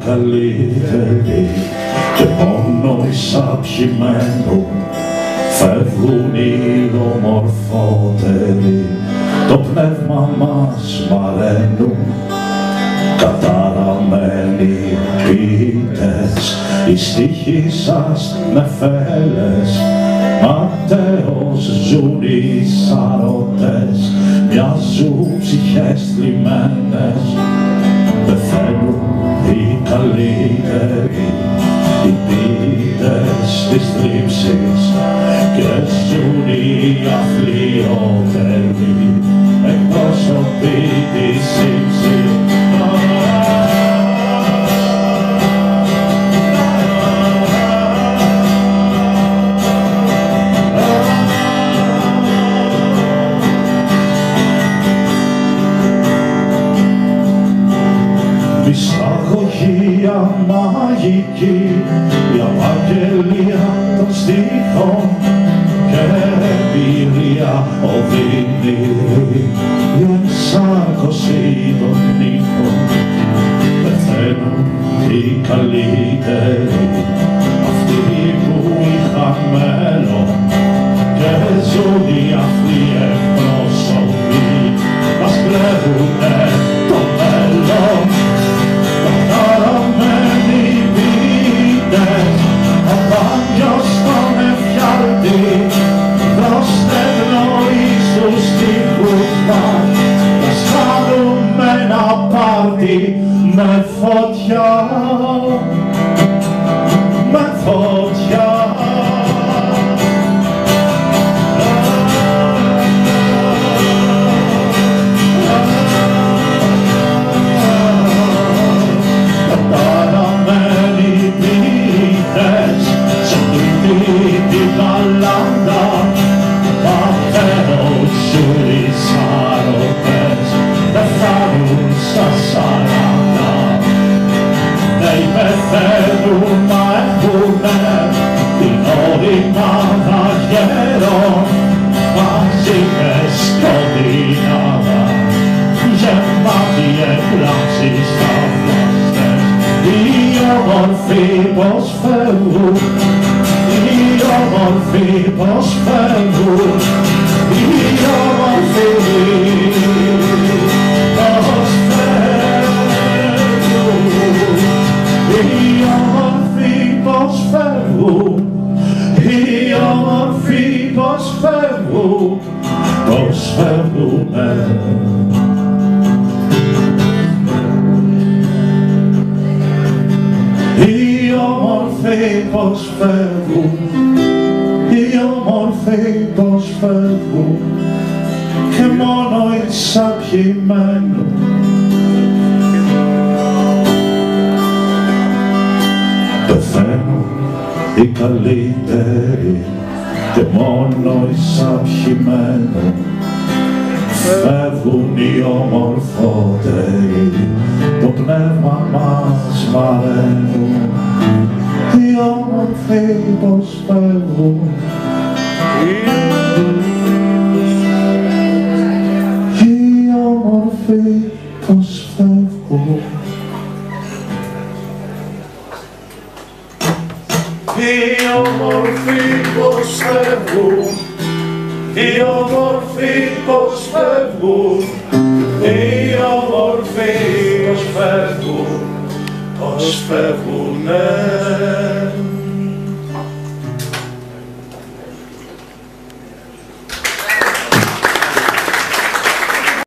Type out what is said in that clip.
καλύτεροι και μόνο οι σαπιμένου φεύγουν οι ομορφότεροι, το πνεύμα μας μαραίνουν. Καταραμένοι ποιητές, οι στίχοι σας νεφέλες, ματέως ζουν οι σαρωτές, μοιάζουν ψυχές θλιμμένες. Πεθαίνουν οι καλύτεροι, οι ποιητές της θλίψης, και ζουν οι αθλιότεροι, εκπρόσωποι της σύψης. Μυσταγωγία μαγική, η απαγγελία των στίχων και εμπειρία οδυνηρή, η ενσάρκωση των νύχων. Πεθαίνουν οι καλύτεροι, αυτοί που είχαν μέλλον, και ζουν οι αθλοί εκπρόσωποι, μας κλέβουνε το μέλλον. Καταραμένοι ποιητές, απάνιος στον εφιάλτη, δώστε πνοή στους στίχους μας, να κάνουμε ένα πάρτι με φωτιά, με φωτιά. Την παλάντα, πατέρος ζουν οι σαρωτές, δεν φτάνουν στα 40. Ναι, πεθαίνουν, μα έχουνε την οριμάδα γέρων, μαζί με σκοτεινάδα, γεμάτη εκπλάσεις θαυμαστές. Οι όμορφοι πως φεύγουν, οι όμορφοι πως φεύγουν, οι όμορφοι πως φεύγουν, οι όμορφοι πως φεύγουν, οι όμορφοι πως φεύγουν, πως φεύγουνε. Οι όμορφοι πως φεύγουν, οι όμορφοι πως φεύγουν, και μόνο οι σάπιοι μένουν. Πεθαίνουν οι καλύτεροι και μόνο οι σάπιοι μένουν. Φεύγουν οι ομορφότεροι, το πνεύμα μας μαραίνουν. Οι όμορφοι πως φεύγουν, οι όμορφοι πως φεύγουν, οι όμορφοι πως φεύγουν, οι όμορφοι πως φεύγουν, οι όμορφοι πως φεύγουν, πως φεύγουνε.